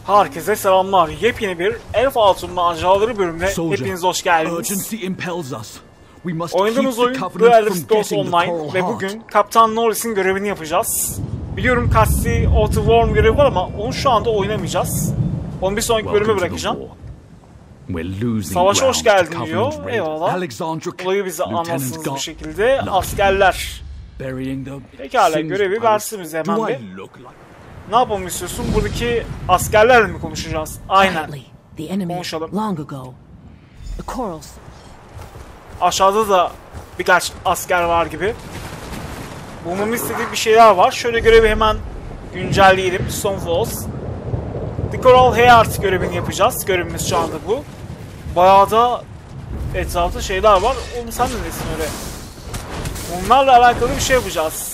Herkese selamlar. Yepyeni bir Elf Altın Maceraları bölümüne hepiniz hoş geldiniz. Oynadığımız oyun The Elder Scrolls Online ve bugün Kaptan Norris'in görevini yapacağız. Biliyorum Cassie of the Worm görevi var ama onu şu anda oynamayacağız. Onu bir sonraki bölüme bırakacağım. Savaşa hoş geldin diyor. Eyvallah. Olayı bize anlatsınız bir şekilde. Askerler. Pekala, görevi versin bize hemen bir. Ne yapalım istiyorsun? Buradaki askerlerle mi konuşacağız? Aynen. Konuşalım. Aşağıda da birkaç asker var gibi. Bulmamı istediği bir şeyler var. Şöyle görevi hemen güncelleyelim. Stonefalls. The Coral Heart görevini yapacağız. Görevimiz şu anda bu. Bayağı da etrafta şeyler var. Oğlum sen de nesin öyle? Onlarla alakalı bir şey yapacağız.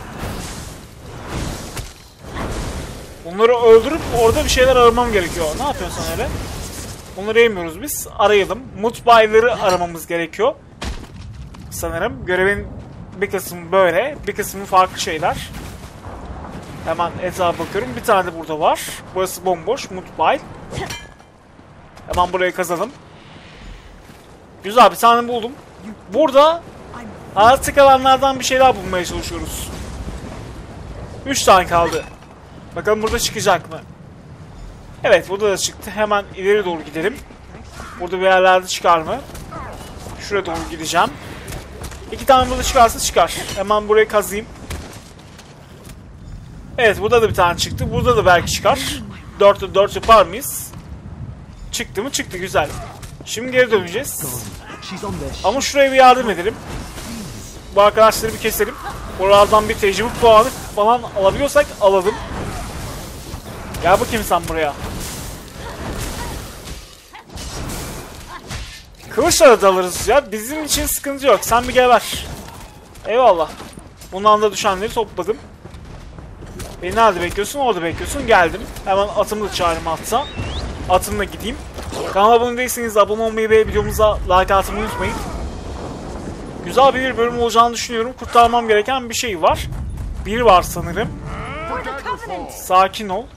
Onları öldürüp orada bir şeyler aramam gerekiyor. Ne yapıyorsun öyle? Onları yemiyoruz biz. Arayalım. Mutbayları aramamız gerekiyor. Sanırım görevin bir kısmı böyle. Bir kısmı farklı şeyler. Hemen etrafa bakıyorum. Bir tane de burada var. Burası bomboş. Mutbay. Hemen burayı kazalım. Güzel, bir tane buldum. Burada artık alanlardan bir şeyler bulmaya çalışıyoruz. 3 tane kaldı. Bakalım burada çıkacak mı? Evet, burada da çıktı. Hemen ileri doğru gidelim. Burada bir yerlerde çıkar mı? Şuraya doğru gideceğim. 2 tane burada çıkarsa çıkar. Hemen burayı kazayım. Evet, burada da bir tane çıktı. Burada da belki çıkar. 4'te 4 yapar mıyız? Çıktı mı? Çıktı, güzel. Şimdi geri döneceğiz. Ama şuraya bir yardım edelim. Bu arkadaşları bir keselim. Oralardan bir tecrübe puanı falan alabiliyorsak alalım. Gel bakayım sen buraya. Kılıçla da alırız ya. Bizim için sıkıntı yok. Sen bir geber. Eyvallah. Bundan da düşenleri topladım. Beni nerede bekliyorsun? Orada bekliyorsun. Geldim. Hemen atımı da çağırayım hatta. Atımla gideyim. Kanala abone değilseniz abone olmayı ve videomuza like atmayı unutmayın. Güzel bir bölüm olacağını düşünüyorum. Kurtarmam gereken bir şey var. Biri var sanırım. Sakin ol.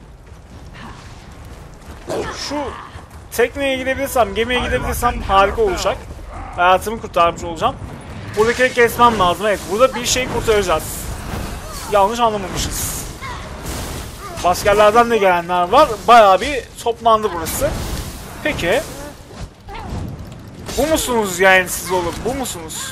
Şu tekneye gidebilirsem, gemiye gidebilirsem harika olacak. Hayatımı kurtarmış olacağım. Buradakileri kesmem lazım. Evet, burada bir şey kurtaracağız. Yanlış anlamamışız. Askerlerden de gelenler var. Bayağı bir toplandı burası. Peki. Bu musunuz yani siz oğlum? Bu musunuz?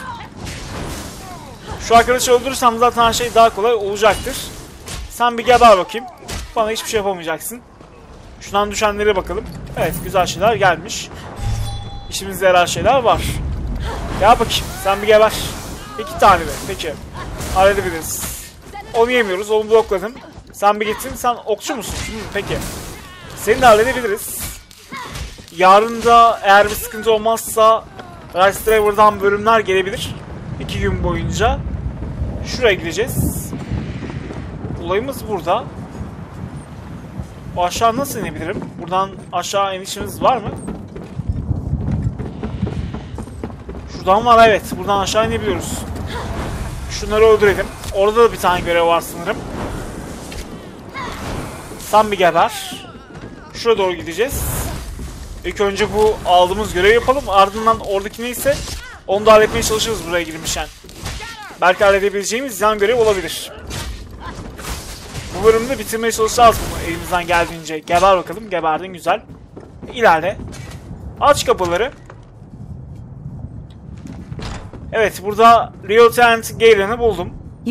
Şu arkadaşı öldürürsem zaten her şey daha kolay olacaktır. Sen bir geber bakayım. Bana hiçbir şey yapamayacaksın. Şundan düşenlere bakalım. Evet, güzel şeyler gelmiş. İşimizde yarar şeyler var. Gel bakayım. Sen bir geber. 2 tane de. Peki. Halledebiliriz. Onu yemiyoruz. Onu blokladım. Sen bir gitsin. Sen okçu musun? Peki. Seni de halledebiliriz. Yarın da eğer bir sıkıntı olmazsa Rise Driver'dan bölümler gelebilir. 2 gün boyunca. Şuraya gideceğiz. Olayımız burada. O aşağı nasıl inebilirim? Buradan aşağı inişimiz var mı? Şuradan var, evet. Buradan aşağı inebiliyoruz. Şunları öldürelim. Orada da bir tane görev var sanırım. Sen bir geber. Şuraya doğru gideceğiz. İlk önce bu aldığımız görevi yapalım. Ardından oradaki neyse onu da halletmeye çalışırız buraya girmişken. Belki halledebileceğimiz yan görev olabilir. Bu bölümde bitirmeye çalışacağız bunu elimizden geldiğince. Geber bakalım. Geberdin, güzel. İlerle. Aç kapıları. Evet, burada Lieutenant Galen'ı buldum.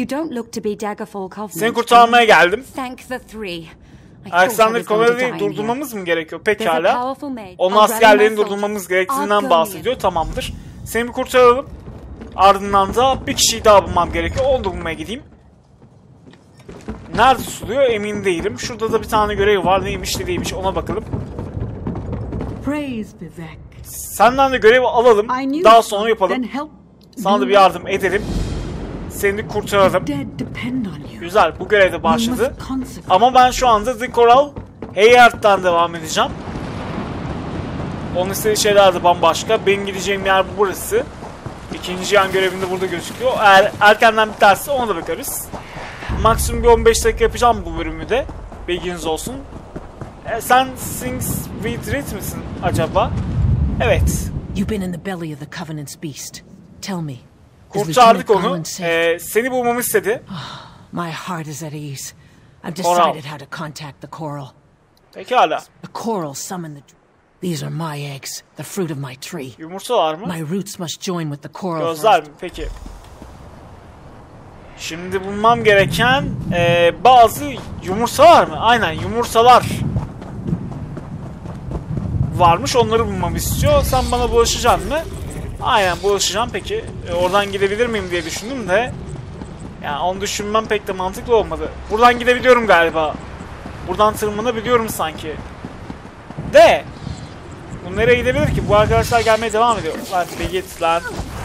Seni kurtarmaya geldim. Alexander Coverley'i durdurmamız mı gerekiyor? Pekala. Onun askerlerini durdurmamız gerektiğinden bahsediyor. Tamamdır. Seni bir kurtaralım. Ardından da bir kişiyi daha bulmam gerekiyor. Onu da bulmaya gideyim. Nerede tutuluyor emin değilim. Şurada da bir tane görev var. Neymiş ne değilmiş ona bakalım. Senden de görevi alalım. Daha sonra yapalım. Sana da bir yardım edelim. Seni kurtaralım. Güzel, bu görev de başladı. Ama ben şu anda The Coral Heart'tan devam edeceğim. Onun istediği şeyler de bambaşka. Benim gideceğim yer burası. İkinci yan görevinde burada gözüküyor. Eğer erkenden biterse ona da bakarız. Maksimum bir 15 dakika yapacağım bu bölümü de. Bilginiz olsun. Sen Sings Widrit misin acaba? Evet. You've been in the belly of the Covenant's beast. Tell me. Kurtardık onu. Seni bulmamı istedi. My heart is at ease. I've decided how to contact the coral. Pekala. The coral summoned the... These are my eggs, the fruit of my tree. Yumurtalar mı? My roots must join with the coral. Gözler mi? Peki. Şimdi bulmam gereken bazı yumurtalar mı? Aynen, yumurtalar varmış. Onları bulmamı istiyor. Sen bana bulaşacaksın mı? Aynen, bulaşacağım. Peki oradan gidebilir miyim diye düşündüm de. Yani onu düşünmem pek de mantıklı olmadı. Buradan gidebiliyorum galiba. Buradan tırmanabiliyorum sanki. De. Bu nereye gidebilir ki? Bu arkadaşlar gelmeye devam ediyor. Lan bir git lan.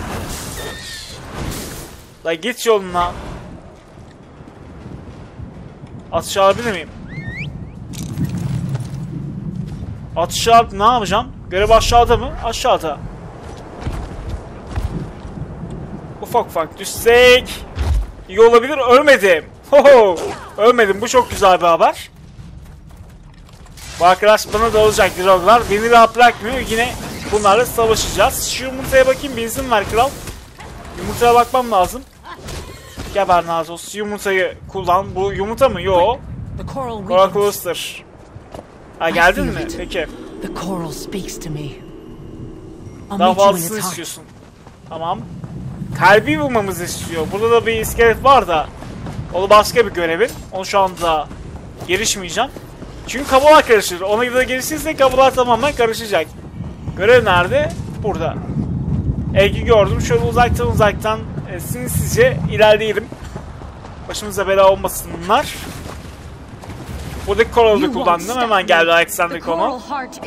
La git yoluna. Atış alabilir miyim? Atış alıp ne yapacağım? Görev aşağıda mı? Aşağıda. Ufak ufak düşsek iyi olabilir. Ölmedim. Hoho. Ölmedim. Bu çok güzel bir haber. Bu arkadaş bana dalacak droglar. Beni rahat bırakmıyor. Yine bunlarla savaşacağız. Şu yumurtaya bakayım. Bir izin ver kral. Yumurtaya bakmam lazım. Geber Nazos. Yumurtayı kullan. Bu yumurta mı? Yo. Coral Cluster. Ha, geldin mi? Peki. Daha fazlasını istiyorsun. Tamam. Kalbi bulmamızı istiyor. Burada da bir iskelet var da. O başka bir görevin. Onu şu anda gelişmeyeceğim. Çünkü kablolar karışır. Ona göre gelişirse kablolar tamamen karışacak. Görev nerede? Burada. Eggi gördüm. Şöyle uzaktan sinsice ilerleyelim. Başımıza bela olmasınlar. Buradaki Coral'ı kullandım. Hemen geldi Alexander Kono.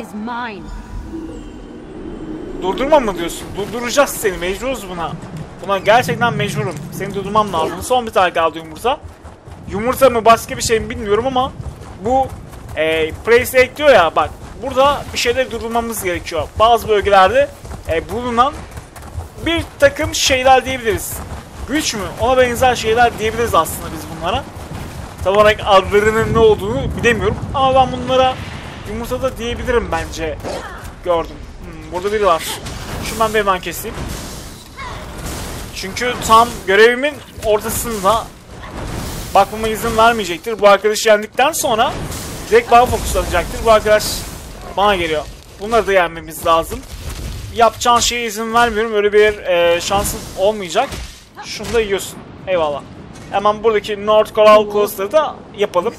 Durdurma mı diyorsun? Durduracağız seni. Mecburuz buna. Buna gerçekten mecburum. Seni durdurmam lazım. Son bir tane kaldı yumurta. Yumurta mı başka bir şey mi bilmiyorum ama bu Price'e ekliyor ya, bak. Burada bir şeyler durdurmamız gerekiyor. Bazı bölgelerde bulunan bir takım şeyler diyebiliriz. Güç mü? Ona benzer şeyler diyebiliriz aslında biz bunlara. Tam olarak adlarının ne olduğunu bilemiyorum. Ama ben bunlara yumurtada diyebilirim bence. Gördüm. Burada biri var. Şunu ben bir hemen keseyim. Çünkü tam görevimin ortasında bakmama izin vermeyecektir. Bu arkadaşı yendikten sonra direkt bana fokuslanacaktır. Bu arkadaş bana geliyor. Bunları da yenmemiz lazım. Yapacağın şeye izin vermiyorum. Öyle bir şansın olmayacak. Şunu da yiyorsun. Eyvallah. Hemen buradaki North Coral Cluster'ı da yapalım.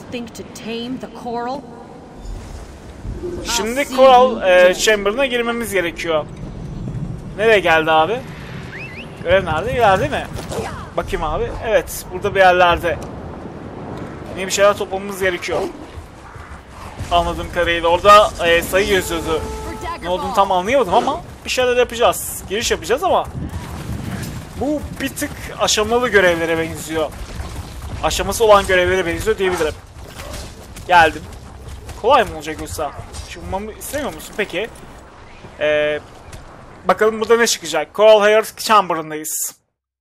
Şimdi Coral Chamber'ına girmemiz gerekiyor. Nereye geldi abi? Görev nerede? İleride mi? Bakayım abi. Evet, burada bir yerlerde. Yine bir şeyler toplamamız gerekiyor. Anladığım kadarıyla. Orada sayı yazıyordu. Ne olduğunu tam anlayamadım ama bir şeyler yapacağız. Giriş yapacağız ama bu bir tık aşamalı görevlere benziyor. Aşaması olan görevlere benziyor diyebilirim. Geldim. Kolay mı olacak yoksa? Çıkmamı istemiyor musun? Peki. Bakalım burada ne çıkacak? Coral Hair Chamber'ındayız.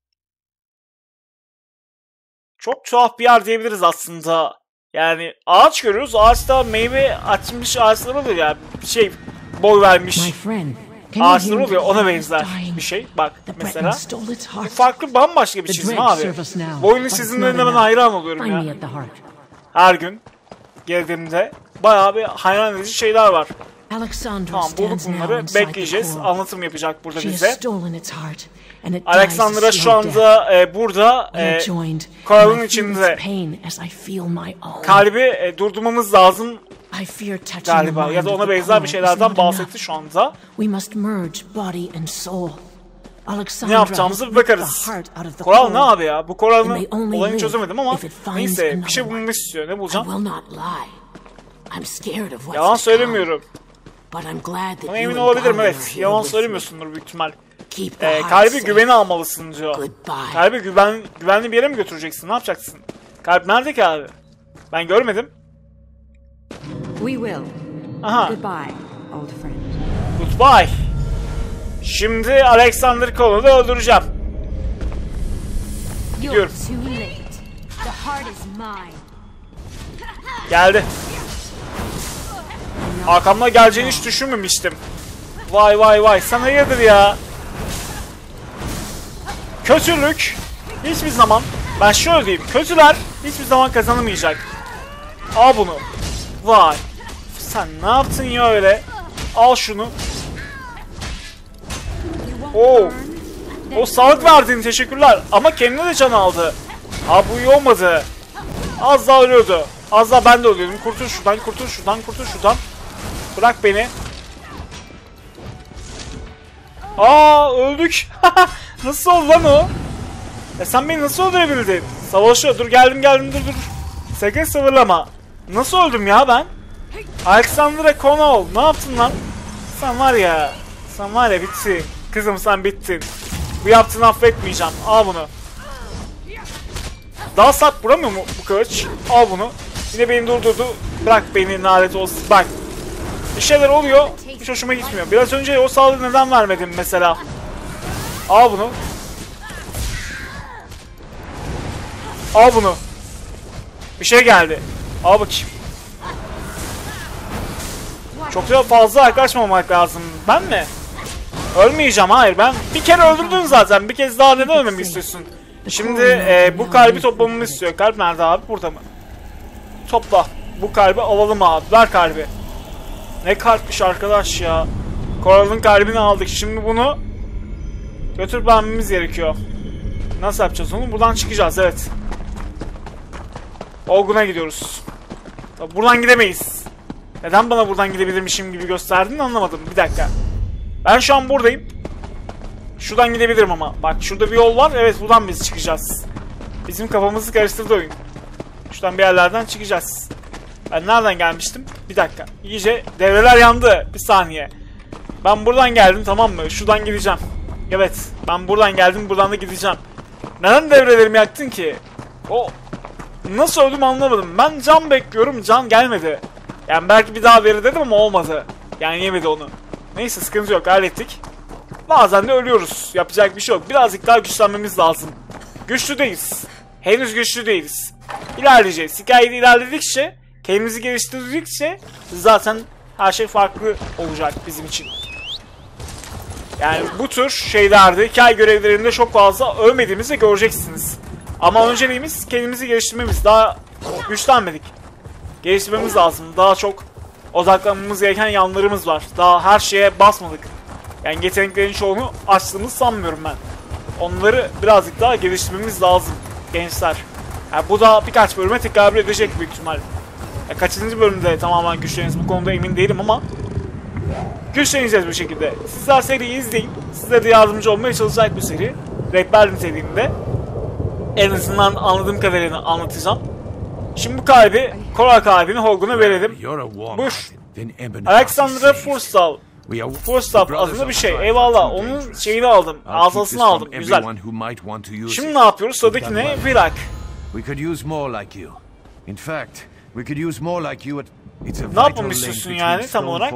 Çok tuhaf bir yer diyebiliriz aslında. Yani ağaç görüyoruz. Ağaçta meyve açmış ağaçlar oluyor ya. Bir şey boy vermiş ağaçlar oluyor. Ona benzer bir şey. Bak mesela. Bu farklı, bambaşka bir çizim abi. Bu oyunun çizimlerine ben hayran oluyorum ya. Her gün geldiğimde bayağı bir hayran edici şeyler var. Tamam, bulduk bunları. Bekleyeceğiz. Anlatım yapacak burada bize. Alexandra şu anda burada Coral'ın içinde. Kalbi durdurmamız lazım galiba. Ya da ona benzer bir şeylerden bahsetti şu anda. Ne yapacağımızı bir bakarız. Coral ne abi ya? Bu Coral'ın olayını çözemedim ama neyse, bir şey bulmak istiyor. Ne bulacağım? Yalan söylemiyorum. Buna emin olabilirim, evet. Yalan söylemiyorsundur büyük ihtimal. Kalbi güveni almalısın diyor. Kalbi güvenli bir yere mi götüreceksin? Ne yapacaksın? Kalp nerede ki abi? Ben görmedim. Aha. Goodbye. Şimdi Alexander Cono'yu da öldüreceğim. Gidiyorum. Geldi. Arkamda geleceğini hiç düşünmemiştim. Vay vay vay, sen hayırdır ya? Kötülük hiçbir zaman, ben şöyle diyeyim, kötüler hiçbir zaman kazanamayacak. Al bunu. Vay. Sen ne yaptın ya öyle? Al şunu. Oo. O sağlık verdiğin teşekkürler. Ama kendine de can aldı. Abi bu iyi olmadı. Az daha ölüyordu. Az daha ben de ölüyordum. Kurtul şuradan, kurtul şuradan, kurtul şuradan. Bırak beni. Aa, öldük. Nasıl oldu lan o? Sen beni nasıl öldürebildin? Savaşıyor. Dur geldim dur. Sakın sıvırlama. Nasıl öldüm ya ben? Alexandra Connell, ne yaptın lan? Sen var ya bittin. Kızım sen bittin. Bu yaptığını affetmeyeceğim. Al bunu. Daha sert vuramıyor mu bu kılıç? Al bunu. Yine beni durdurdu. Bırak beni, lanet olsun. Bak. Bir şeyler oluyor. Hiç hoşuma gitmiyor. Biraz önce o sağlığı neden vermedim mesela? Al bunu. Al bunu. Bir şey geldi. Al bakayım. Çok da fazla yaklaşmamak lazım. Ben mi? Ölmeyeceğim, hayır. Ben bir kere öldürdün zaten. Bir kez daha neden ölmemi istiyorsun? Şimdi bu kalbi toplamamı istiyor. Kalp nerede abi? Burada mı? Topla. Bu kalbi alalım abi. Ver kalbi. Ne kalpmiş arkadaş ya. Coral'ın kalbini aldık. Şimdi bunu götürüp vermemiz gerekiyor. Nasıl yapacağız onu? Buradan çıkacağız, evet. Olgun'a gidiyoruz. Buradan gidemeyiz. Neden bana buradan gidebilirmişim gibi gösterdin anlamadım. Bir dakika. Ben şu an buradayım. Şuradan gidebilirim ama. Bak şurada bir yol var. Evet, buradan biz çıkacağız. Bizim kafamızı karıştırdı oyun. Şuradan bir yerlerden çıkacağız. Ben nereden gelmiştim? Bir dakika. İyice devreler yandı. Bir saniye. Ben buradan geldim, tamam mı? Şuradan gideceğim. Evet. Ben buradan geldim. Buradan da gideceğim. Neden devrelerimi yaktın ki? O nasıl öldüm anlamadım. Ben can bekliyorum. Can gelmedi. Yani belki bir daha verir dedim ama olmadı. Yani yemedi onu. Neyse, sıkıntı yok, hallettik. Bazen de ölüyoruz. Yapacak bir şey yok. Birazcık daha güçlenmemiz lazım. Güçlü değiliz. Henüz güçlü değiliz. İlerleyeceğiz. Hikayede ilerledikçe, kendimizi geliştirdikçe zaten her şey farklı olacak bizim için. Yani bu tür şeylerde, hikaye görevlerinde çok fazla ölmediğimizi göreceksiniz. Ama önceliğimiz kendimizi geliştirmemiz. Daha güçlenmedik. Geliştirmemiz lazım. Daha çok odaklanmamız gereken yanlarımız var. Daha her şeye basmadık. Yani yeteneklerin çoğunu açtığımızı sanmıyorum ben. Onları birazcık daha geliştirmemiz lazım gençler. Yani bu da birkaç bölüme tekabül edecek büyük ihtimal. Kaçıncı bölümde tamamen güçleniriz bu konuda emin değilim ama güçleneceğiz bir şekilde. Sizler seriyi izleyin. Size de yardımcı olmaya çalışacak bir seri. Rehber niteliğinde. En azından anladığım kadarıyla anlatacağım. Şimdi bu kalbi, Coral kalbini Holgun'a verelim. Bush, Alexandra Forstall. Forstall adında bir şey. Eyvallah. Onun şeyini aldım. Asasını aldım. Güzel. Şimdi ne yapıyoruz? Sıradaki ne? Virak. Ne yapmamı istiyorsun yani tam olarak?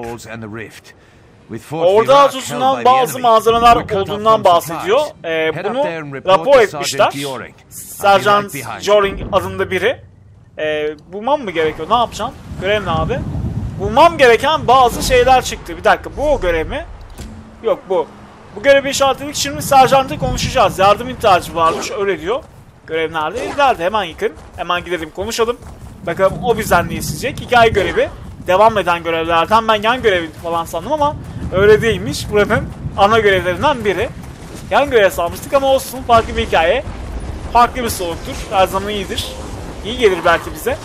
Orada tutulan bazı malzemeler olduğundan bahsediyor. Bunu rapor etmişler. Sergeant Joring adında biri. Bulmam mı gerekiyor? Ne yapacağım? Görev ne abi? Bulmam gereken bazı şeyler çıktı. Bir dakika, bu o görev mi? Yok, bu. Bu görevi işaretledik. Şimdi Sergeant'la konuşacağız. Yardım ihtiyacı varmış, öyle diyor. Görev nerede? İleride, hemen yakın. Hemen gidelim, konuşalım. Bakalım o bizden ne isteyecek. Hikaye görevi. Devam eden görevlerden ben yan görevi falan sandım ama öyle değilmiş. Buranın ana görevlerinden biri. Yan görev sanmıştık ama olsun, farklı bir hikaye. Farklı bir soluktur. Her zaman iyidir. İyi gelir belki bize.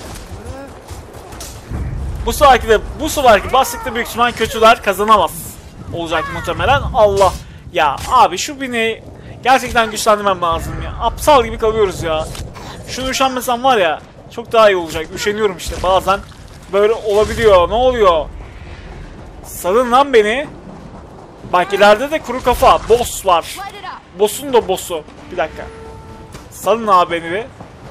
Bu seferki bastıkta büyük ihtimal kötüler kazanamaz olacak muhtemelen. Allah ya abi, şu bineği gerçekten güçlendirmem lazım ya. Aptal gibi kalıyoruz ya. Şunu üşenmesem var ya çok daha iyi olacak. Üşeniyorum işte bazen. Böyle olabiliyor. Ne oluyor? Salın lan beni. Bak ileride de kuru kafa. Boss var. Boss'un da boss'u. Bir dakika. Salın abi beni bir.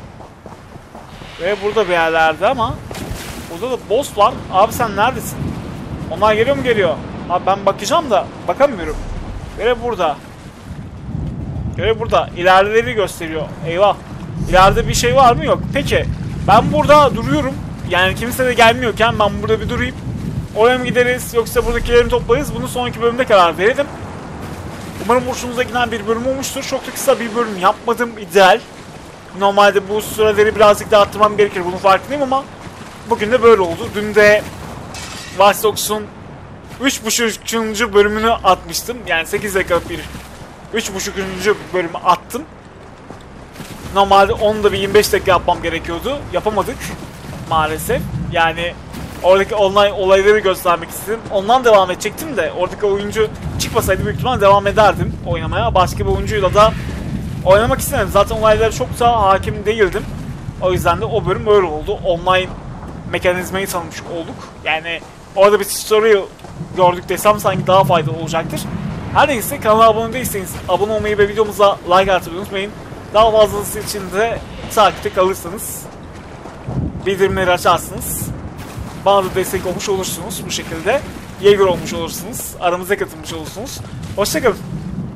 Ve burada bir yerlerde ama burada da boss var. Abi sen neredesin? Onlar geliyor mu? Geliyor. Abi ben bakacağım da bakamıyorum. Görev burada. Görev burada. İlerideleri gösteriyor. Eyvah. İleride bir şey var mı? Yok. Peki. Ben burada duruyorum. Yani kimse de gelmiyorken ben burada bir durayım. Oraya mı gideriz yoksa buradakilerini toplarız? Bunu sonraki bölümde karar verelim. Umarım hoşunuza giden bir bölüm olmuştur. Çok da kısa bir bölüm yapmadım. İdeal. Normalde bu süreleri birazcık daha arttırmam gerekir. Bunun farkındayım ama bugün de böyle oldu. Dün de Watch Dogs'un 3.5. bölümünü atmıştım. Yani 8 dakikalık bir 3.5. bölümü attım. Normalde onu da bir 25 dakika yapmam gerekiyordu. Yapamadık maalesef. Yani oradaki online olayları göstermek istedim. Ondan devam edecektim de oradaki oyuncu çıkmasaydı büyük ihtimalle devam ederdim oynamaya. Başka bir oyuncuyla da oynamak istemedim. Zaten olaylara çok da hakim değildim. O yüzden de o bölüm öyle oldu. Online mekanizmayı tanımış olduk. Yani orada bir story gördük desem sanki daha faydalı olacaktır. Her neyse, kanala abone değilseniz abone olmayı ve videomuza like atmayı unutmayın. Daha fazlası için de takipte kalırsanız, bildirimleri açarsınız. Bana da destek olmuş olursunuz bu şekilde. Yeager olmuş olursunuz. Aramıza katılmış olursunuz. Hoşçakalın.